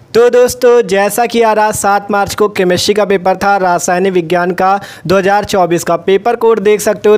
तो दोस्तों जैसा कि यार आज 7 मार्च को केमिस्ट्री का पेपर था, रासायनिक विज्ञान का 2024 का पेपर कोड देख सकते हो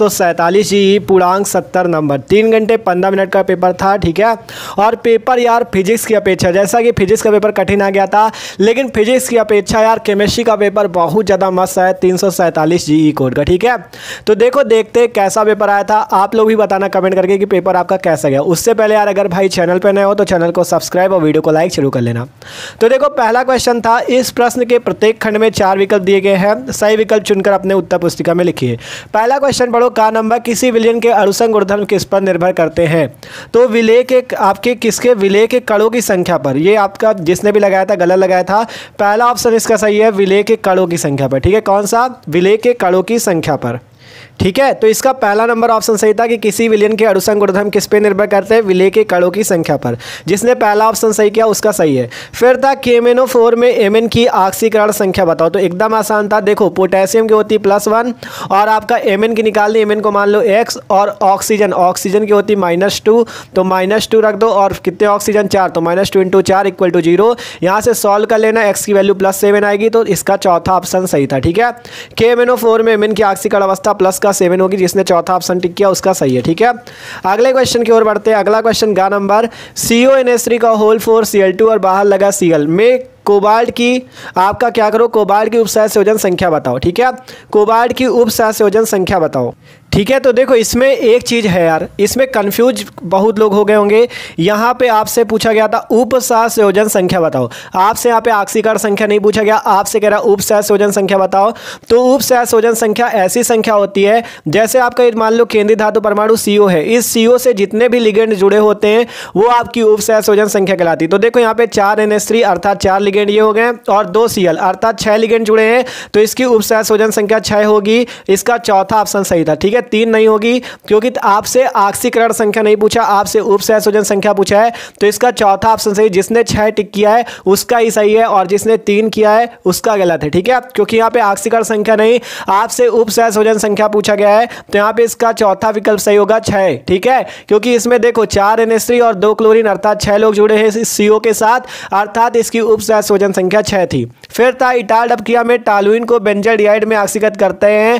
347 जी पूर्णांक 70 नंबर 3 घंटे 15 मिनट का पेपर था। ठीक है, और पेपर यार फिजिक्स की अपेक्षा, जैसा कि फिजिक्स का पेपर कठिन आ गया था, लेकिन फिजिक्स की अपेक्षा यार केमिस्ट्री का पेपर बहुत ज़्यादा मस्त है 347 जी कोड का। ठीक है, तो देखो देखते कैसा पेपर आया था, आप लोग भी बताना कमेंट करके कि पेपर आपका कैसा गया। उससे पहले यार अगर भाई चैनल पर नए हो तो चैनल को सब्सक्राइब और वीडियो को लाइक जरूर कर लेना। तो देखो पहला क्वेश्चन था, इस प्रश्न के प्रत्येक खंड में 4 विकल्प दिए गए हैं, सही विकल्प चुनकर अपने उत्तर पुस्तिका में लिखिए। पहला क्वेश्चन पढ़ो, का नंबर किसी विलयन के अणुसंग गुणधर्म किस पर निर्भर करते हैं? तो विलय के आपके किसके विलय के कणों की संख्या पर। ये आपका जिसने भी लगाया था गलत लगाया था। पहला ऑप्शन इसका सही है, विलय के कणों की संख्या पर। ठीक है, कौन सा? विलय के कणों की संख्या पर। ठीक है, तो इसका पहला नंबर ऑप्शन सही था कि किसी विलयन के अणुसंग गुणधर्म किस पे निर्भर करते हैं? विलय के कणों की संख्या पर। जिसने पहला ऑप्शन सही किया उसका सही है। फिर था KMnO4 में Mn की ऑक्सीकरण संख्या बताओ। तो एकदम आसान था, देखो पोटेशियम की होती +1 और आपका Mn की निकालनी, Mn को मान लो x, और ऑक्सीजन की होती -2, तो -2 रख दो, और कितने ऑक्सीजन? 4, तो -2 × 4 = 0। यहाँ से सॉल्व कर लेना, x की वैल्यू +7 आएगी, तो इसका चौथा ऑप्शन सही था। ठीक है, KMnO4 में Mn की ऑक्सीकरण अवस्था प्लस का 7 होगी, जिसने चौथा ऑप्शन टिक किया उसका सही है। ठीक है, अगले क्वेश्चन की ओर बढ़ते हैं। अगला क्वेश्चन का नंबर CONH3 का होल 4 Cl2 और बाहर लगा Cl में कोबाल्ट की आपका क्या करो, कोबाल्ट की उपसहसंयोजन संख्या बताओ। ठीक है, कोबाल्ट की उपसहसंयोजन संख्या बताओ। ठीक है, तो देखो इसमें एक चीज़ है यार, इसमें कंफ्यूज बहुत लोग हो गए होंगे। यहाँ पे आपसे पूछा गया था उपसहसंयोजन संख्या बताओ, आपसे यहाँ पे ऑक्सीकरण संख्या नहीं पूछा गया, आपसे कह रहा उपसहसंयोजन संख्या बताओ। तो उपसहसंयोजन संख्या ऐसी संख्या होती है, जैसे आपका मान लो केंद्रीय धातु परमाणु CO है, इस CO से जितने भी लिगेंड जुड़े होते हैं वो आपकी उपसहसंयोजन संख्या कहलाती है। तो देखो यहाँ पे 4 NH3 अर्थात 4 लिगेंड ये हो गए, और 2 Cl अर्थात 6 लिगेंड जुड़े हैं, तो इसकी उपसहसंयोजन संख्या 6 होगी। इसका चौथा ऑप्शन सही था। ठीक है, 3 नहीं होगी क्योंकि आपसे ऑक्सीकरण संख्या नहीं पूछा, आपसे उपसहसंयोजन संख्या पूछा है, तो इसका चौथा ऑप्शन सही। जिसने 6 टिक किया है उसका ही सही है, और जिसने 3 किया है उसका गलत है। ठीक है, क्योंकि यहाँ पे ऑक्सीकरण संख्या नहीं, आपसे उपसहसंयोजन संख्या पूछा गया है, तो यहाँ पे इसका चौथा विकल्प सही होगा 6। ठीक है, क्योंकि इसमें देखो 4 NH3 और 2 क्लोरीन अर्थात 6 लोग जुड़े हैं इस CO के साथ, अर्थात इसकी उपसहसंयोजन संख्या 6 थी। फिर था इटाल्ट अपक्रिया में टॉलुइन को बेंजाडियाइड में ऑक्सीकृत करते हैं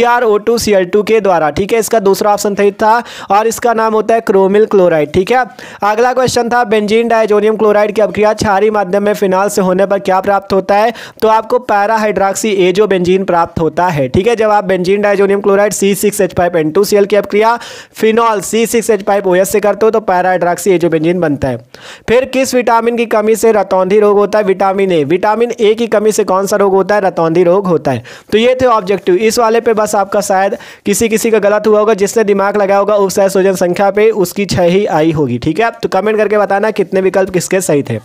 CrO2Cl2 के द्वारा। ठीक है, इसका दूसरा ऑप्शन सही था, और इसका नाम होता है क्रोमिल क्लोराइड। ठीक है, अगला क्वेश्चन था बेंजीन डायजोनियम क्लोराइड की अपक्रिया क्षारीय माध्यम में फिनाल से होने पर क्या प्राप्त होता है? तो आपको पैरा हाइड्रोक्सी एजो बेंजीन प्राप्त होता है। ठीक है, जब आप बेंजीन डायजोनियम क्लोराइड C6H5N2Cl की अपक्रिया फिनॉल C6H5OH से करते हो तो पैरा हाइड्रोक्सी एजो बेंजीन बनता है। फिर किस विटामिन की कमी से रतौंधी रोग होता है? विटामिन ए की कमी से कौन सा रोग होता है? रतौंधी रोग होता है। तो ये थे ऑब्जेक्टिव। इस वाले पे बस आपका शायद किसी का गलत हुआ होगा, जिसने दिमाग लगाया होगा उपसहसंयोजन संख्या पे उसकी 6 ही आई होगी। ठीक है, तो कमेंट करके बताना कितने विकल्प किसके सही थे।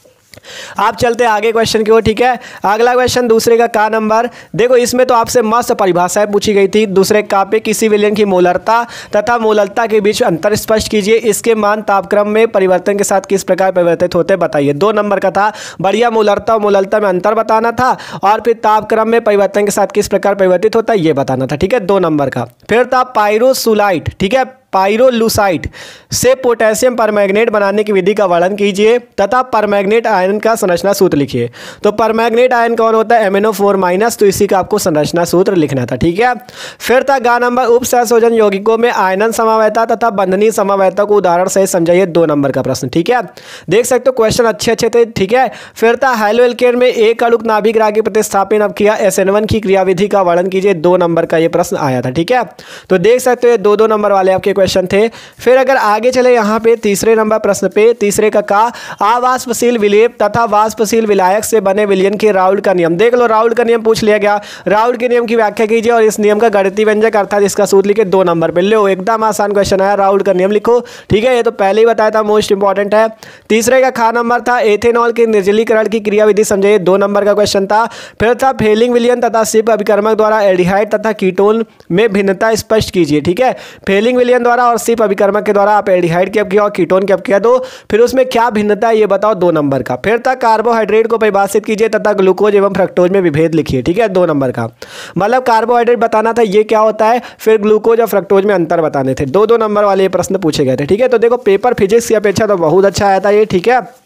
आप चलते आगे क्वेश्चन की ओर। ठीक है, अगला क्वेश्चन दूसरे का नंबर, देखो इसमें तो आपसे मस्त परिभाषाएं पूछी गई थी। दूसरे का पे किसी विलयन की मोलरता तथा मोलरता के बीच अंतर स्पष्ट कीजिए, इसके मान तापक्रम में परिवर्तन के साथ किस प्रकार परिवर्तित होते बताइए। 2 नंबर का था, बढ़िया मोलरता और मोलरता में अंतर बताना था, और फिर तापक्रम में परिवर्तन के साथ किस प्रकार परिवर्तित होता है ये बताना था। ठीक है, 2 नंबर का। फिर था पाइरोसुलाइट, ठीक है, पाइरोलुसाइट से पोटेशियम परमैंगनेट बनाने की विधि का वर्णन कीजिए तथा परमैंगनेट आयन का संरचना सूत्र लिखिए। तो परमैंगनेट आयन कौन होता है? MnO4-, तो इसी का आपको संरचना सूत्र लिखना था। ठीक है, फिर था गा नंबर उपसहसंयोजन यौगिकों में आयनन समवायता तथा बंधनीय समवायता को उदाहरण से समझाइए। 2 नंबर का प्रश्न। ठीक है, देख सकते हो क्वेश्चन अच्छे थे। ठीक है, फिर था हाइलोएल्केन में एक अणुक नाभिक रागी प्रतिस्थापन अपक्रिया SN1 की क्रियाविधि का वर्णन कीजिए। 2 नंबर का ये प्रश्न आया था। ठीक है, तो देख सकते हो 2-2 नंबर वाले आपके क्वेश्चन थे। फिर अगर आगे चले यहाँ पे तीसरे नंबर प्रश्न पे, तीसरे का अवाष्पशील विलेप तथा वाष्पशील विलायक से बने विलयन के राउल्ट का नियम। देख लो, राउल्ट का नियम पूछ लिया गया, राउल्ट के नियम की व्याख्या कीजिए और इस नियम का गणितीय व्यंजक अर्थात इसका सूत्र लिखे। 2 नंबर पे लो, एकदम आसान क्वेश्चन आया, राउल्ट का नियम लिखो। ठीक है, ये तो पहले ही बताया था, मोस्ट इंपॉर्टेंट है। तीसरे का खा नंबर था एथेनॉल के निर्जलीकरण की क्रियाविधि समझाइए। 2 नंबर का क्वेश्चन था। फिर था फेलिंग विलयन तथा सिप अभिकर्मक द्वारा एल्डिहाइड तथा कीटोन में भिन्नता स्पष्ट कीजिए। ठीक है, फेलिंग विलयन द्वारा और सिप अभिकर्मक के द्वारा आप एल्डिहाइड की अपक्रिया और कीटोन की अपक्रिया दो, फिर उसमें क्या भिन्नता है ये बताओ। 2 नंबर का। फिर था कार्बोहाइड्रेट को परिभाषित कीजिए तथा ग्लूकोज एवं फ्रक्टोज में विभेद लिखिए। ठीक है, 2 नंबर का, मतलब कार्बोहाइड्रेट बताना था ये क्या होता है, फिर ग्लूकोज और फ्रक्टोज में अंतर बताने थे। 2-2 नंबर वाले प्रश्न पूछे गए थे। ठीक है, तो देखो पेपर फिजिक्स की अपेक्षा तो बहुत अच्छा आया था ये। ठीक है,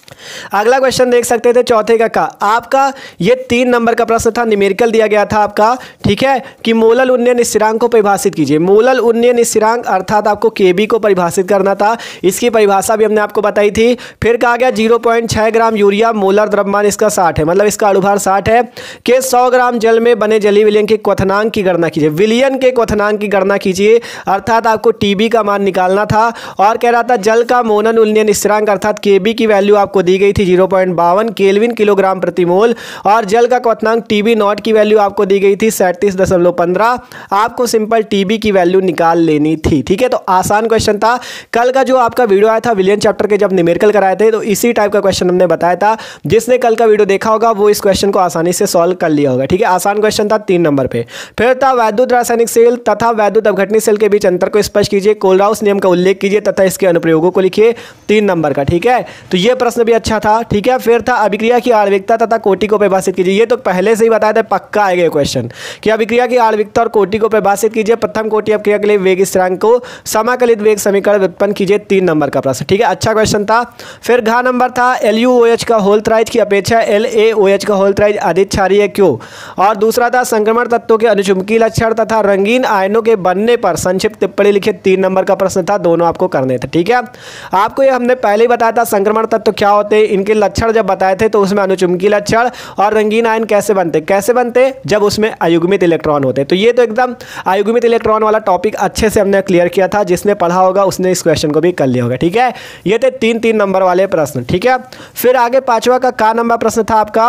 अगला क्वेश्चन देख सकते थे चौथे का आपका ये 3 नंबर का प्रश्न था, न्यूमेरिकल दिया गया था आपका, ठीक है, कि मोलल उन्नयन स्थिरांक को परिभाषित कीजिए। मोलल उन्नयन स्थिरांक अर्थात आपको केबी को परिभाषित करना था, इसकी परिभाषा भी हमने आपको बताई थी। फिर कहा गया 0.6 ग्राम यूरिया मोलर द्रव्यमान इसका 60 है, मतलब इसका अणुभार 60 है, के 100 ग्राम जल में बने जलीय विलयन के क्वथनांक की गणना कीजिए। विलयन के क्वथनांक की गणना कीजिए अर्थात आपको टीबी का मान निकालना था। और कह रहा था जल का मोलन उन्नयन स्थिरांक अर्थात केबी की वैल्यू आपको दी गई थी 0.52 केल्विन किलोग्राम प्रति मोल, और जल का क्वथनांक टीबी नॉट की वैल्यू आपको दी गई थी 37.15। आपको सिंपल टीबी की वैल्यू निकाल लेनी थी, ठीक है। तो आसान क्वेश्चन था। कल का जो आपका वीडियो आया था विलियन चैप्टर के जब न्यूमेरिकल कराए थे, तो इसी टाइप का क्वेश्चन हमने बताया था। जिसने कल का वीडियो देखा होगा वो इस क्वेश्चन को आसानी से सॉल्व कर लिया होगा, ठीक है। आसान क्वेश्चन था 3 नंबर पे। फिर था वैद्युत रासायनिक सेल तथा वैद्युत अपघटनी सेल के बीच अंतर को स्पष्ट कीजिए, कोलराउस नियम का उल्लेख कीजिए तथा इसके अनुप्रयोगों को लिखिए, 3 नंबर का, ठीक है। तो ये प्रश्न भी अच्छा था, ठीक है। फिर था अभिक्रिया की आणविकता तथा कोटि को परिभाषित कीजिए। ये तो पहले से ही बताया था, पक्का आएगा ये क्वेश्चन कि अभिक्रिया की आणविकता और कोटि को परिभाषित कीजिए। प्रथम कोटि अपक्रिया के लिए वेग स्थिरांक को समाकलित वेग समीकरण व्युत्पन्न कीजिए, 3 नंबर का प्रश्न, ठीक है। अच्छा क्वेश्चन था। फिर घ नंबर था LuOH का होल थ्राइज की अपेक्षा LaOH का होल थ्राइज अधिक क्षारीय है क्यों। और दूसरा था संक्रमण तत्वों के अनुचुंबकीय लक्षण तथा रंगीन आयनों के बनने पर संक्षिप्त टिप्पणी लिखिए, 3 नंबर का प्रश्न था। दोनों आपको करने थे, ठीक है। आपको ये हमने पहले ही बताया था संक्रमण तत्व क्या होते हैं, इनके लक्षण जब बताए थे तो उसमें अनुचुंबकीय लक्षण और रंगीन आयन कैसे बनते जब उसमें अयुग्मित इलेक्ट्रॉन होते। तो ये तो एकदम अयुग्मित इलेक्ट्रॉन वाला टॉपिक अच्छे से हमने क्लियर किया था, जिसने पढ़ा होगा उसने इस क्वेश्चन को भी कर लिया होगा, ठीक है। ये थे 3 नंबर वाले प्रश्न, ठीक है। फिर आगे 5वां का नंबर प्रश्न था आपका,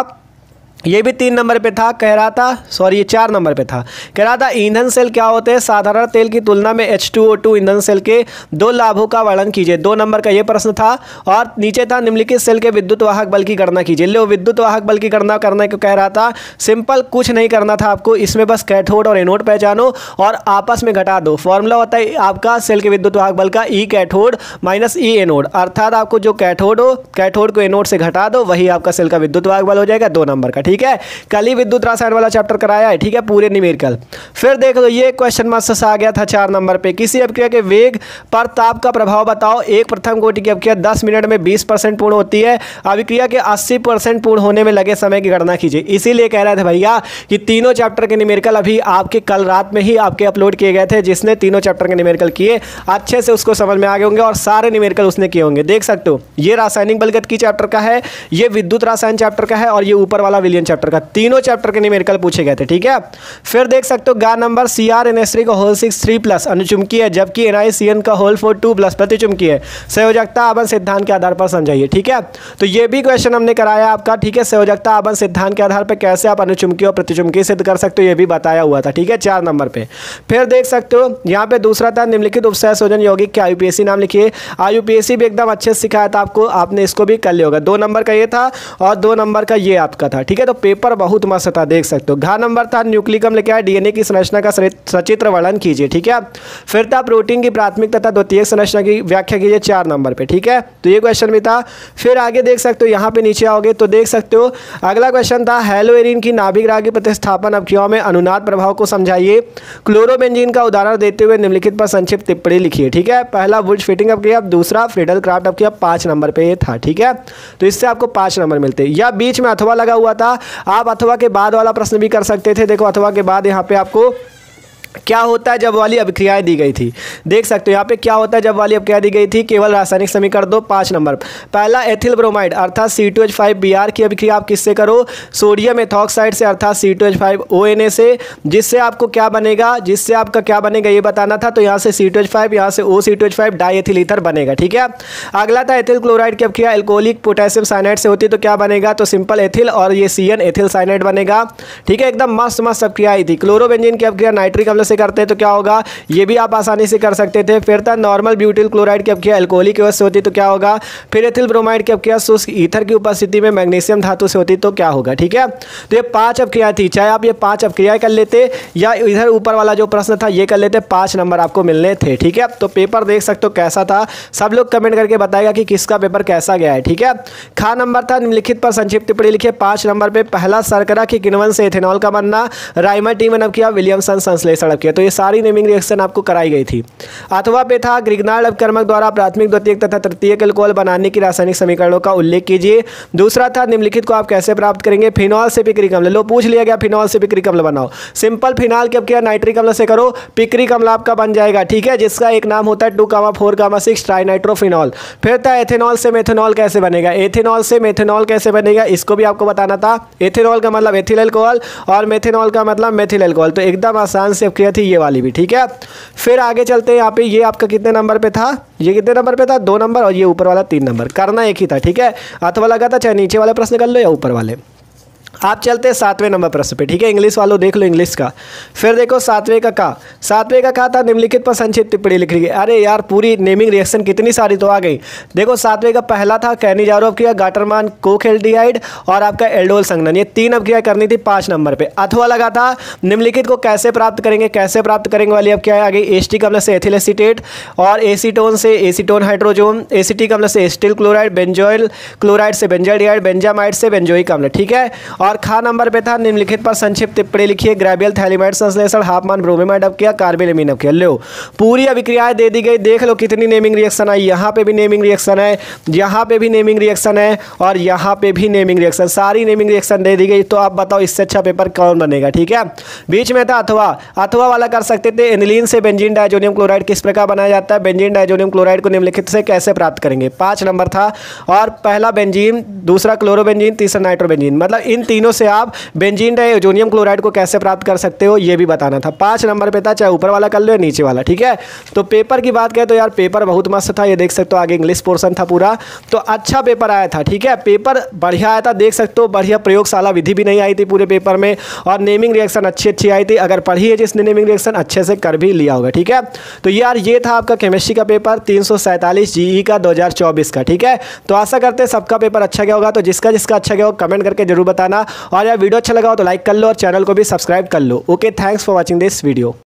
ये भी 3 नंबर पे था। कह रहा था, सॉरी ये 4 नंबर पे था। कह रहा था ईंधन सेल क्या होते हैं, साधारण तेल की तुलना में H2O2 ईंधन सेल के 2 लाभों का वर्णन कीजिए, 2 नंबर का ये प्रश्न था। और नीचे था निम्नलिखित सेल के विद्युत वाहक बल की गणना कीजिए। लो विद्युत वाहक बल की गणना करने को कह रहा था, सिंपल कुछ नहीं करना था आपको, इसमें बस कैथोड और एनोड पहचानो और आपस में घटा दो। फॉर्मूला होता है आपका सेल के विद्युत वाहक बल का E cathode minus E anode, अर्थात आपको जो कैथोड हो कैथोड को एनोड से घटा दो, वही आपका सेल का विद्युत वाहक बल हो जाएगा, 2 नंबर का, ठीक है। कल ही विद्युत रसायन वाला चैप्टर कराया है, ठीक है, पूरे न्यूमेरिकल। फिर देख लो ये क्वेश्चन मस्त सा आ गया था 4 नंबर पे, किसी अभिक्रिया के वेग पर ताप का प्रभाव बताओ। एक प्रथम कोटि की अभिक्रिया 10 मिनट में 20% पूर्ण होती है, अभिक्रिया के 80% पूर्ण होने में लगे समय की गणना कीजिए। इसीलिए कह रहे थे भैया कि तीनों चैप्टर के न्यूमेरिकल अभी आपके कल रात में ही आपके अपलोड किए गए थे। जिसने तीनों चैप्टर के न्यूमेरिकल किए अच्छे से उसको समझ में आ गए होंगे और सारे न्यूमेरिकल उसने किए होंगे। देख सकते हो ये रासायनिक बलगतिकी चैप्टर का है, ये विद्युत रसायन चैप्टर का है और ये ऊपर वाला विलियन चैप्टर का, तीनों चैप्टर के न्यूमेरिकल पूछे गए थे, ठीक है। फिर देख सकते हो गा नंबर CrNH3 का होल 6 3+ अनुचुंबकीय है, जबकि NiCN का होल 4 2+ प्रतिचुंबकीय है। संयोजकता आबंध सिद्धांत के आधार पर समझाइए, ठीक है। तो ये भी क्वेश्चन हमने कराया आपका, ठीक है। संयोजकता आबंध सिद्धांत के आधार पर कैसे आप अनुचुंबकीय और प्रतिचुंबकीय सिद्ध कर सकते हो, ये भी बताया हुआ था, ठीक है, 4 नंबर पे। फिर देख सकते हो यहाँ पे दूसरा था निम्नलिखित उपसंयोजन यौगिक के IUPAC नाम लिखिए। IUPAC भी एकदम अच्छे से सिखाया था आपको, आपने इसको भी कर लिया होगा। 2 नंबर का ये था और 2 नंबर का ये आपका था, ठीक है। तो पेपर बहुत मस्त था, देख सकते हो। घ नंबर था न्यूक्लिकम लेके आया, DNA की संरचना का सचित्र वर्णन कीजिए, ठीक है। फिर था प्रोटीन की प्राथमिक तथा द्वितीयक संरचना की व्याख्या कीजिए, 4 नंबर पे, ठीक है। तो ये क्वेश्चन भी था। फिर आगे देख सकते हो यहाँ पे नीचे आओगे तो देख सकते हो अगला क्वेश्चन था हेलोएरिन की नाभिक रागी प्रतिस्थापन अभिक्रियाओं में अनुनाद प्रभाव को समझाइए। क्लोरोबेंजीन का उदाहरण देते हुए निम्नलिखित पर संक्षिप्त टिप्पणी लिखिए, ठीक है। पहला वुड्स फिटिंग अभिक्रिया, दूसरा फ्रीडल क्राफ्ट अभिक्रिया, 5 नंबर पे ये था, ठीक है। तो इससे आपको 5 नंबर मिलते हैं। या बीच में अथवा लगा हुआ था, आप अथवा के बाद वाला प्रश्न भी कर सकते थे। देखो अथवा के बाद यहाँ पे आपको क्या होता है जब वाली अभिक्रियाएं दी गई थी, देख सकते हो यहाँ पे क्या होता है जब वाली अभिक्रिया दी गई थी। केवल रासायनिक समीकरण दो, 5 नंबर। पहला एथिल ब्रोमाइड अर्थात C2H5Br की अभिक्रिया आप किससे करो, सोडियम एथॉक्साइड से अर्थात C2H5ONa से, जिससे आपको क्या बनेगा, जिससे आपका क्या बनेगा ये बताना था। तो यहाँ से C2H5, यहाँ से OC2H5 डाईएथिल ईथर बनेगा, ठीक है। अगला था एथिल क्लोराइड की अभिक्रिया एल्कोहलिक पोटेशियम साइनाइड से होती है, तो क्या बनेगा, तो सिंपल एथिल और ये CN एथिल साइनाइड बनेगा, ठीक है। एकदम मस्त मस्त अभिक्रिया आई थी। क्लोरोबेंजीन की अभिक्रिया नाइट्रिक अम्ल से करते हैं तो क्या होगा, ये भी आप आसानी से कर सकते थे। फिर था नॉर्मल ब्यूटिल क्लोराइड की अभिक्रिया एल्कोहलिक की वजह से होती तो क्या होगा। फिर एथिल ब्रोमाइड की अभिक्रिया शुष्क ईथर की उपस्थिति में मैग्नीशियम धातु से होती तो क्या होगा, ठीक है। तो ये 5 अभिक्रिया थी, चाहे आप ये 5 अभिक्रियाएं कर लेते या इधर ऊपर वाला जो प्रश्न था ये कर लेते, 5 नंबर आपको मिलने थे, ठीक है। तो पेपर देख सकते हो कैसा था, सब लोग कमेंट करके बताएगा कि किसका पेपर कैसा गया है, ठीक है। खा नंबर था निम्नलिखित पर संक्षिप्त टिप्पणी लिखिए, 5 नंबर पे। पहला शर्करा की किण्वन से एथेनॉल का बनना, राइमर टीमन अभिक्रिया विलियमसन संश्लेषण अप किया। तो ये सारी नेमिंग रिएक्शन आपको कराई गई थी। अथवा पे था ग्रिग्नार्ड अपकर्मक द्वारा प्राथमिक, द्वितीयक तथा तृतीयक अल्कोहल बनाने की रासायनिक समीकरणों का उल्लेख कीजिए। दूसरा था निम्नलिखित को आप कैसे प्राप्त करेंगे, फिनॉल से पिक्रिक अम्ल। लो पूछ लिया गया फिनॉल से पिक्रिक अम्ल बनाओ। सिंपल फिनाल के अब क्या नाइट्रिक अम्ल से करो, पिक्रिक अम्ल आपका बन जाएगा। ठीक है, जिसका एक नाम होता है 2,4,6 ट्राइनाइट्रोफिनॉल। फिर था एथेनॉल से मेथेनॉल कैसे बनेगा, एथेनॉल से मेथेनॉल कैसे बनेगा, इसको भी आपको बताना था। एथेनॉल का मतलब एथिल अल्कोहल और मेथेनॉल का मतलब मेथिल अल्कोहल। तो एकदम आसान से क्लियर थी ये वाली भी। ठीक है, फिर आगे चलते हैं। यहाँ पे ये आपका कितने नंबर पे था, ये कितने नंबर पे था, 2 नंबर, और ये ऊपर वाला 3 नंबर। करना एक ही था। ठीक है, अथवा लगा था चाहे नीचे वाले प्रश्न कर लो या ऊपर वाले। आप चलते हैं 7वें नंबर प्रश्न पे। ठीक है, इंग्लिश वालों देख लो इंग्लिश का। फिर देखो 7वें का कहा था निम्नलिखित पर संक्षिप्त टिप्पणी लिख ली गई। अरे यार पूरी नेमिंग रिएक्शन कितनी सारी तो आ गई। देखो 7वें का पहला था कैनिजारोव क्रिया, गाटरमान कोखेल्डिहाइड और आपका एल्डोल संघनन। ये 3 अभिक्रिया करनी थी 5 नंबर पे। अथवा लगा था निम्नलिखित को कैसे प्राप्त करेंगे, कैसे प्राप्त करेंगे वाली अब क्या है आगे, एसिटिक अम्ल से एथिल एसीटेट और एसीटोन से एसीटोन हाइड्रोजोन, एसिटिक अम्ल से एसिटिल क्लोराइड, बेंजोइल क्लोराइड से बेंजाइड, बेंजामाइड से बेंजोइक अम्ल। ठीक है, और खा नंबर पे था निम्नलिखित पर संक्षिप्त टिप्पणी लिखिए, ग्रेबियल थैलिमाइड संश्लेषण, हाफमान ब्रोमीमाइड अब किया, कार्बेलेमीन अब किया। लो पूरी अभिक्रियाएं दे दी गई। देख लो कितनी नेमिंग रिएक्शन आई, यहाँ पे भी नेमिंग रिएक्शन है, यहाँ पे भी नेमिंग रिएक्शन है और यहाँ पे भी नेमिंग रिएक्शन, सारी नेमिंग रिएक्शन दे दी गई। तो आप बताओ इससे अच्छा पेपर कौन बनेगा। ठीक है, बीच में था अथवा वाला कर सकते थे। एनिलीन से बेंजीन डाइजोनियम क्लोराइड किस प्रकार बनाया जाता है, बेंजीन डाइजोनियम क्लोराइड को निम्नलिखित से कैसे प्राप्त करेंगे, 5 नंबर था। और पहला बेंजीन, दूसरा क्लोरोबेंजीन, तीसरा नाइट्रोबेंजीन, मतलब इन तीनों से आप बेंजीन डाइजोनियम क्लोराइड को कैसे प्राप्त कर सकते हो ये भी बताना था। 5 नंबर पे था, चाहे ऊपर वाला कर लो या नीचे वाला। ठीक है, तो पेपर की बात करें तो यार पेपर बहुत मस्त था। ये देख सकते हो आगे इंग्लिश पोर्शन था पूरा, तो अच्छा पेपर आया था। ठीक है, पेपर बढ़िया आया था, देख सकते हो बढ़िया प्रयोगशाला विधि भी नहीं आई थी पूरे पेपर में, और नेमिंग रिएक्शन अच्छी आई थी। अगर पढ़ी है जिसने नेमिंग रिएक्शन अच्छे से कर भी लिया होगा। ठीक है, तो यार ये था आपका केमिस्ट्री का पेपर 347 जीई का 2024 का। ठीक है, तो आशा करते हैं सबका पेपर अच्छा गया होगा। तो जिसका अच्छा गया हो कमेंट करके जरूर बताना, और यार वीडियो अच्छा लगा हो तो लाइक कर लो और चैनल को भी सब्सक्राइब कर लो। Okay, thanks for watching this video.